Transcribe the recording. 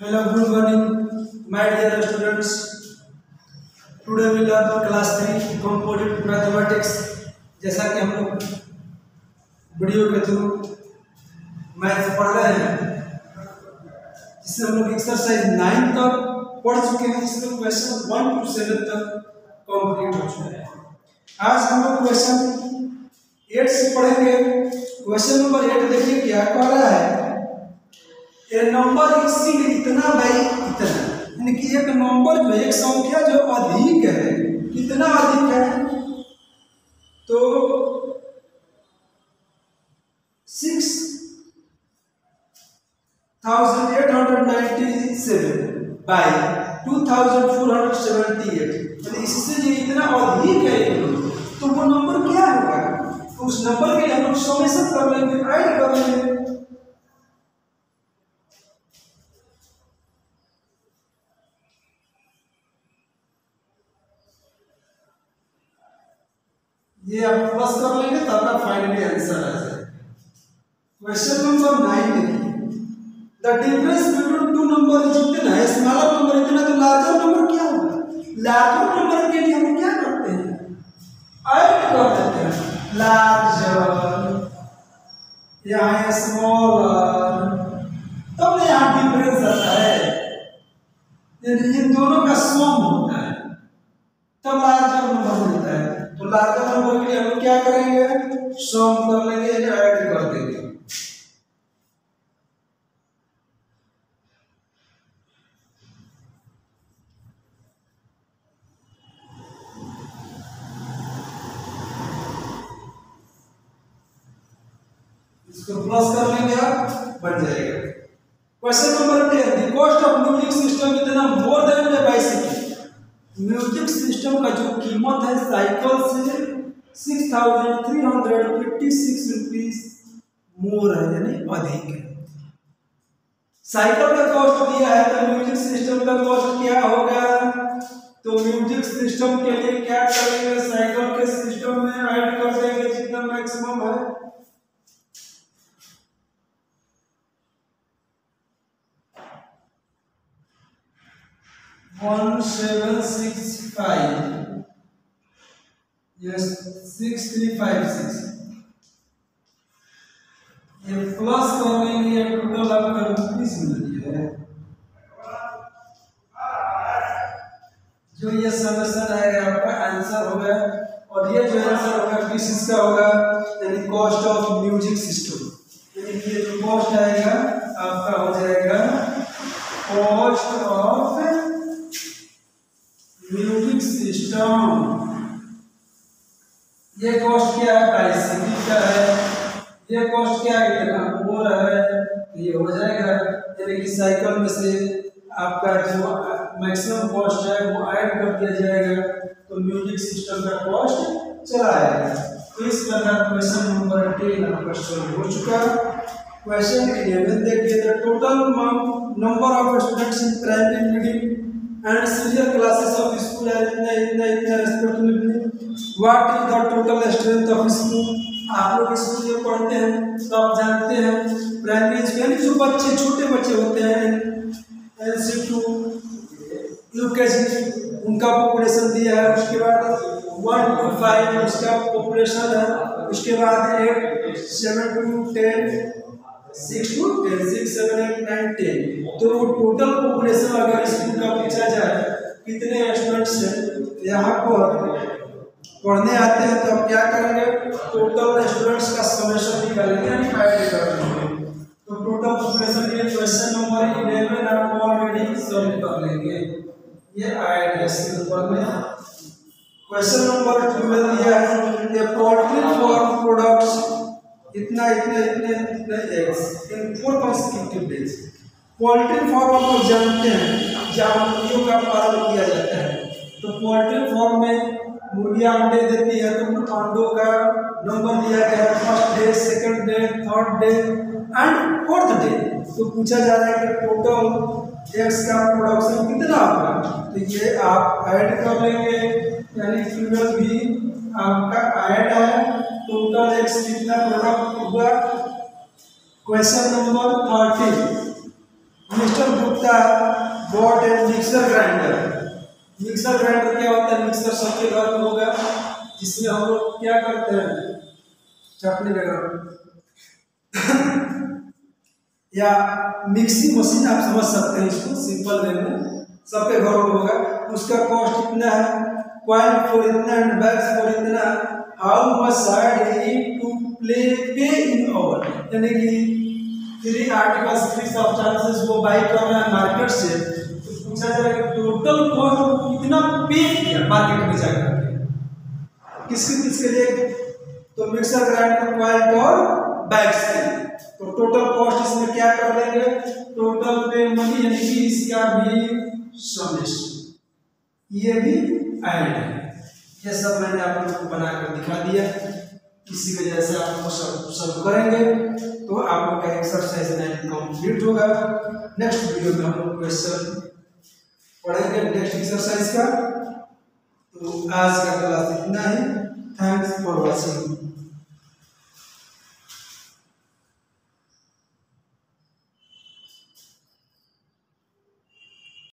Hello, good morning, my dear students. Today we learn class 3 composite mathematics. जैसा कि हम लोग वीडियो के थ्रू मैथ पढ़ रहे हैं, जिससे हम लोग एक्सरसाइज 9 तक पढ़ चुके हैं, जिसमें क्वेश्चन 1 to 7 तक कंप्लीट हो चुके हैं। आज हम लोग क्वेश्चन 8 से पढ़ेंगे। क्वेश्चन नंबर 8 देखिए क्या कह रहा है। ये नंबर एक्सीड इतना बाई इतना, यानी कि एक नंबर जो एक संख्या जो अधिक है, कितना अधिक है तो 6897 बाई 2478, यानी इससे ये इतना अधिक है तो वो नंबर क्या होगा। तो उस नंबर के लिए हम लोग समेशन कर लेंगे, ऐड कर लेंगे। ये आप प्लस कर लेंगे तो आपका फाइनली आंसर आ जाएगा। क्वेश्चन नंबर 9 देखिए, the difference between two number is इतना है, स्मॉलर नंबर इतना, तो लार्जर नंबर क्या होगा। लार्जर नंबर के लिए हम क्या करते हैं, ऐड कर देते हैं। लार्जर यहाँ है स्मॉलर, तब यहाँ डिफरेंस आता है, इन दोनों का सम होता है तब लार्जर नंबर मिलता है। तो लार्जर नंबर के लिए हम क्या करेंगे, सम कर लेंगे, ऐड कर देंगे। इसको प्लस कर लेंगे, आप बन जाएगा। Question number 10, the cost of music system इतना more than the bicycle. Music system का जो कीमत है साइकिल से 6356 रुपीज मोर है, यानी अधिक है। साइकिल का कॉस्ट दिया है तो म्यूजिक सिस्टम का कॉस्ट क्या होगा। तो म्यूजिक सिस्टम के लिए क्या करेंगे, साइकिल के सिस्टम में ऐड कर देंगे जितना मैक्सिमम है। yes 6356, ये प्लस कर लेंगे, ये टोटल आपका रुपीस मिल है। जो ये समेशन आएगा आपका आंसर होगा, और ये जो आंसर होगा किस इसका होगा, यानी कॉस्ट ऑफ म्यूजिक सिस्टम। यानी ये जो कॉस्ट आएगा आपका हो जाएगा कॉस्ट ऑफ म्यूजिक सिस्टम। ये कॉस्ट क्या है, बाइसिकल का है। ये कॉस्ट क्या है, इतना मोर है, ये हो जाएगा। यानी कि साइकिल में से आपका जो मैक्सिमम कॉस्ट है वो ऐड कर दिया जाएगा, तो म्यूजिक सिस्टम का कॉस्ट चला आएगा। तो इस प्रकार क्वेश्चन नंबर 10 आपका सॉल्व हो चुका। क्वेश्चन 11 देखिए, the total number of students in primary, middle and senior classes of school are in the respectively. What is the total strength of school? आप लोग स्कूल में पढ़ते हैं तो आप जानते हैं प्राइमरी स्कूल जो बच्चे छोटे बच्चे होते हैं LC2 UKG उनका पॉपुलेशन दिया है। उसके बाद 1 to 5 उसका पॉपुलेशन है। उसके बाद 8 7 to 10 6 to 10 6 7 8 9 10, तो वो टोटल पॉपुलेशन अगर स्कूल का पूछा जाए कितने स्टूडेंट्स हैं यहाँ पर पढ़ने आते हैं, तो आप क्या करेंगे, टोटल स्टूडेंट्स का समेशन निकालेंगे, यानी ऐड करेंगे। तो टोटल पॉपुलेशन के लिए क्वेश्चन नंबर 11 आप ऑलरेडी सॉल्व कर लेंगे, ये ऐड है सिंपल में। क्वेश्चन नंबर 12 दिया है, द पोल्ट्री फार्म प्रोडक्ट्स इतना इतने इतने इतने eggs in 4 consecutive days। Poultry farm आप लोग जानते हैं जहाँ मुर्गियों का पालन किया जाता है, तो पोल्ट्री फार्म में मुर्गियाँ अंडे देती है, तो उन अंडों का नंबर दिया गया है, first day, second day, third day and fourth day. तो पूछा जा रहा है कि टोटल एग्स का प्रोडक्शन कितना होगा, तो ये आप ऐड कर लेंगे, यानी 12 भी आपका ऐड है। टोटल एग्स कितना प्रोडक्ट हुआ। क्वेश्चन नंबर 30, मिस्टर गुप्ता तीसरा bought and mixer grinder. Mixer grinder क्या होता है? मिक्सर सबके घर में होगा, जिसमें हम लोग क्या करते हैं, चटनी वगैरह या मिक्सी मशीन आप समझ सकते हैं इसको सिंपल वे में, सबके घरों में होगा। उसका कॉस्ट इतना है, कॉइन फॉर इतना एंड बैग्स फॉर इतना, how much side to pay in over, यानी कि 3 आर्टिकल्स 3 सब्सटेंसेस वो बाई कर रहा है मार्केट से, तो पूछा जाएगा टोटल कॉस्ट कितना पे किया मार्केट में जाकर के, किसके लिए? तो मिक्सर ग्राइंडर, कॉइन और बैग्स के। तो टोटल कॉस्ट इसमें क्या कर लेंगे, टोटल पे मनी, यानी कि इसका भी समेशन, ये भी ऐड है। ये सब मैंने आप लोगों को बनाकर दिखा दिया। इसी वजह से आप लोग सब करेंगे तो आप लोग का एक्सरसाइज 9 कंप्लीट होगा। नेक्स्ट वीडियो में हम लोग क्वेश्चन पढ़ेंगे नेक्स्ट एक्सरसाइज का। तो आज का क्लास इतना ही। Thanks for watching.